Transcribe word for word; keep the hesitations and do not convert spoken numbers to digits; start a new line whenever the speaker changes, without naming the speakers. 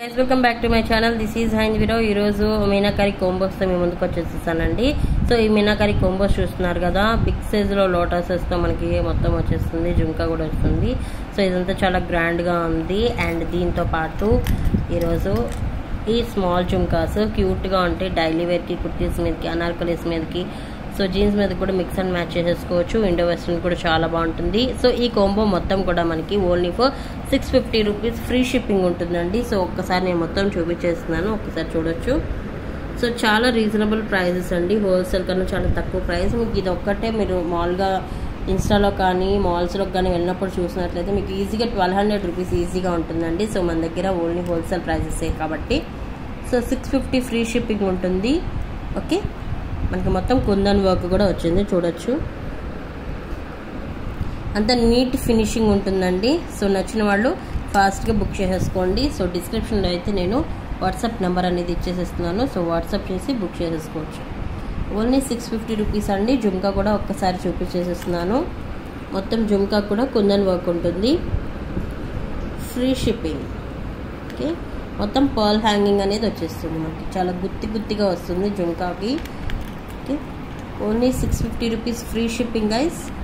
Guys welcome back to my channel. This is హైంజ్ వీరో. ఈరోజు మీనాకారి కోంబోస్తో మీ ముందుకు వచ్చేసేసానండి. సో ఈ మీనాకారి కోంబోస్ చూస్తున్నారు కదా, బిగ్ సైజులో లోటసెస్తో మనకి మొత్తం వచ్చేస్తుంది, జుంకా కూడా వస్తుంది. సో ఇదంతా చాలా గ్రాండ్గా ఉంది. అండ్ దీంతో పాటు ఈరోజు ఈ స్మాల్ జుంకాస్ క్యూట్గా ఉంటాయి. డైలీ వేర్కి, కుర్తీస్ మీదకి, అనార్కలీస్ మీదకి, సో జీన్స్ మీద కూడా మిక్స్ అండ్ మ్యాచ్ చేసేసుకోవచ్చు. ఇండో వెస్ట్రన్ కూడా చాలా బాగుంటుంది. సో ఈ కాంబో మొత్తం కూడా మనకి only for six fifty rupees free shipping ఉంటుందండి. సో ఒక్కసారి నేను మొత్తం చూపించేస్తున్నాను, ఒక్కసారి చూడొచ్చు. సో చాలా రీజనబుల్ ప్రైజెస్ అండి, హోల్సేల్ కన్నా చాలా తక్కువ ప్రైస్. మీకు ఇది ఒక్కటే మీరు మామూలుగా ఇన్స్టాలో కానీ మాల్స్లో కానీ వెళ్ళినప్పుడు చూసినట్లయితే మీకు ఈజీగా ట్వెల్వ్ హండ్రెడ్ రూపీస్ ఈజీగా ఉంటుందండి. సో మన దగ్గర ఓన్లీ హోల్సేల్ ప్రైజెసే కాబట్టి so six fifty free shipping ఉంటుంది. ఓకే, మనకి మొత్తం కుందన్ వర్క్ కూడా వచ్చింది, చూడొచ్చు. అంత నీట్ ఫినిషింగ్ ఉంటుందండి. సో నచ్చిన వాళ్ళు ఫాస్ట్గా బుక్ చేసేసుకోండి. సో డిస్క్రిప్షన్లో అయితే నేను వాట్సాప్ నెంబర్ అనేది ఇచ్చేసేస్తున్నాను. సో వాట్సాప్ చేసి బుక్ చేసేసుకోవచ్చు. ఓన్లీ సిక్స్ ఫిఫ్టీ రూపీస్ అండి. జుంకా కూడా ఒక్కసారి చూపించేసేస్తున్నాను. మొత్తం జుంకా కూడా కుందన్ వర్క్ ఉంటుంది, ఫ్రీ షిప్పింగ్. ఓకే, మొత్తం పర్ల్ హ్యాంగింగ్ అనేది వచ్చేస్తుంది మనకి, చాలా గుత్తి గుత్తిగా వస్తుంది జుంకాకి. Okay, only six fifty rupees free shipping guys.